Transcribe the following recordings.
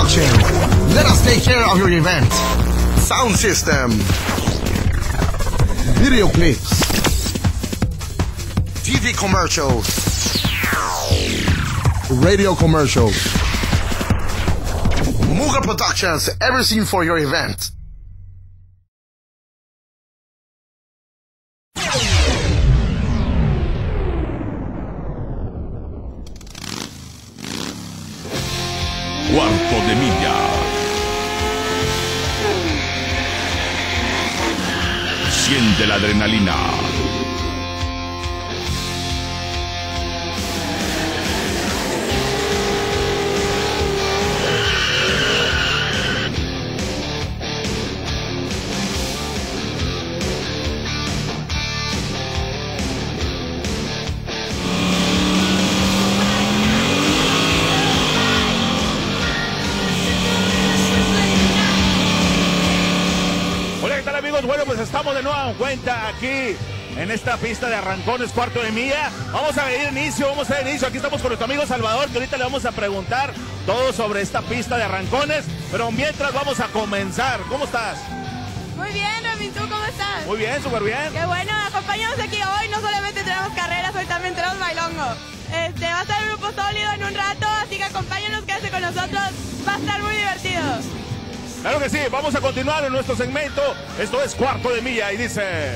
production. Let us take care of your event. Sound system. Video clips. TV commercials. Radio commercials. Muga Productions, everything for your event. Cuarto de Milla. Siente la adrenalina. Bueno, pues estamos de nueva cuenta aquí en esta pista de arrancones, cuarto de milla. Vamos a dar inicio. Aquí estamos con nuestro amigo Salvador, que ahorita le vamos a preguntar todo sobre esta pista de arrancones. Pero mientras vamos a comenzar. ¿Cómo estás? Muy bien, Robin, ¿tú cómo estás? Muy bien, súper bien. Qué bueno, acompáñanos aquí hoy. No solamente tenemos carreras, hoy también tenemos bailongo. Va a estar el grupo sólido en un rato, así que acompáñanos, quédate con nosotros. Va a estar muy divertido. Claro que sí, vamos a continuar en nuestro segmento. Esto es Cuarto de Milla y dice...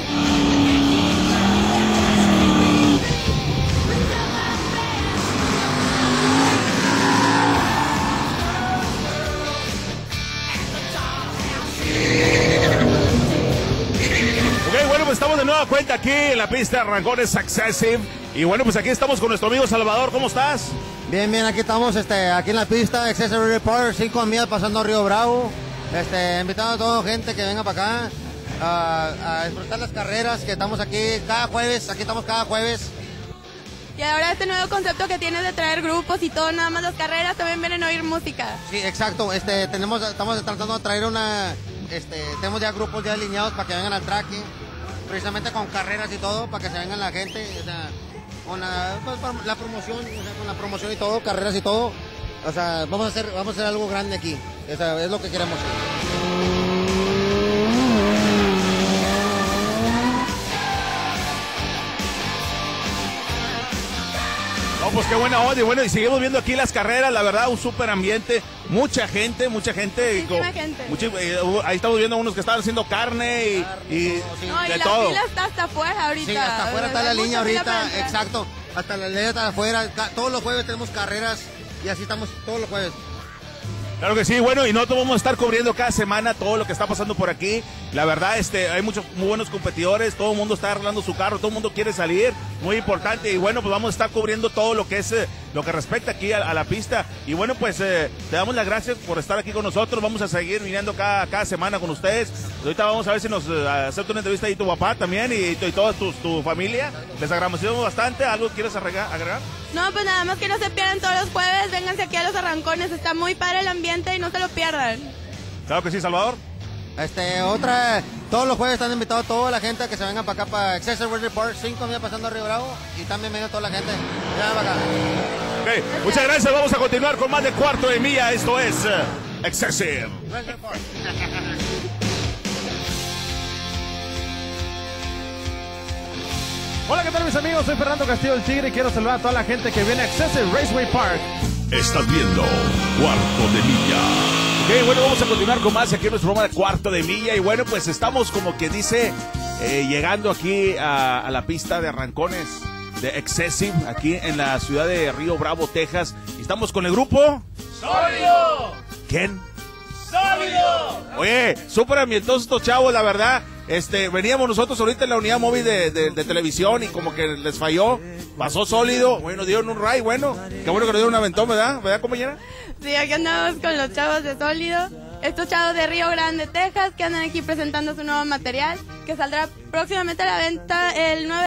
Ok, bueno, pues estamos de nueva cuenta aquí en la pista de arrancones Accessive. Y bueno, pues aquí estamos con nuestro amigo Salvador. ¿Cómo estás? Bien, aquí estamos, aquí en la pista, Accessive Park, 5 millas pasando a Río Bravo, invitando a toda gente que venga para acá, a disfrutar las carreras, que estamos aquí cada jueves, Y ahora este nuevo concepto que tienes de traer grupos y todo, nada más las carreras, también vienen a oír música. Sí, exacto, estamos tratando de traer tenemos ya grupos ya alineados para que vengan al track, precisamente con carreras y todo, para que se vengan la gente, con la promoción, con la promoción y todo, carreras y todo, vamos a hacer algo grande aquí, es lo que queremos hacer. No, pues qué buena onda, y bueno, y seguimos viendo aquí las carreras, la verdad, un súper ambiente, mucha gente. Muchísima gente. Ahí estamos viendo unos que estaban haciendo carne y de todo. La fila está hasta afuera ahorita. Sí, hasta afuera está la línea ahorita, exacto. Hasta la línea está afuera, todos los jueves tenemos carreras y así estamos todos los jueves. Claro que sí, bueno, y nosotros vamos a estar cubriendo cada semana todo lo que está pasando por aquí. La verdad, hay muchos muy buenos competidores, todo el mundo está arreglando su carro, todo el mundo quiere salir, muy importante. Y bueno, pues vamos a estar cubriendo todo lo que es, lo que respecta aquí a la pista. Y bueno, pues te damos las gracias por estar aquí con nosotros. Vamos a seguir viniendo cada semana con ustedes. Ahorita vamos a ver si nos acepta una entrevista ahí tu papá también y toda tu familia. Les agradecemos bastante. ¿Algo quieres agregar? No, pues nada más que no se pierdan todos los jueves, vénganse aquí a los arrancones, está muy padre el ambiente y no se lo pierdan. Claro que sí, Salvador. Todos los jueves están invitados toda la gente que se venga para acá, para Accessive Park, 5 millas pasando a Río Bravo, y también venga toda la gente. Ya para acá. Okay, muchas gracias, vamos a continuar con más de Cuarto de Milla, esto es Accessive. Hola, ¿qué tal mis amigos? Soy Fernando Castillo del Tigre y quiero saludar a toda la gente que viene a Accessive Raceway Park. Estás viendo Cuarto de Milla. Ok, bueno, vamos a continuar con más aquí en nuestro programa de Cuarto de Milla. Y bueno, pues estamos como que dice, llegando aquí a la pista de arrancones de Accessive, aquí en la ciudad de Río Bravo, Texas. Y estamos con el grupo... ¡Sólido! ¿Quién? ¡Sólido! Oye, súper ambientosos estos chavos, la verdad. Veníamos nosotros ahorita en la unidad móvil de televisión y como que les falló, pasó Sólido, bueno, dieron un ray, bueno, qué bueno que nos dieron un aventón, ¿verdad? ¿Verdad, compañera? Sí, aquí andamos con los chavos de Sólido, estos chavos de Río Grande, Texas, que andan aquí presentando su nuevo material, que saldrá próximamente a la venta el 9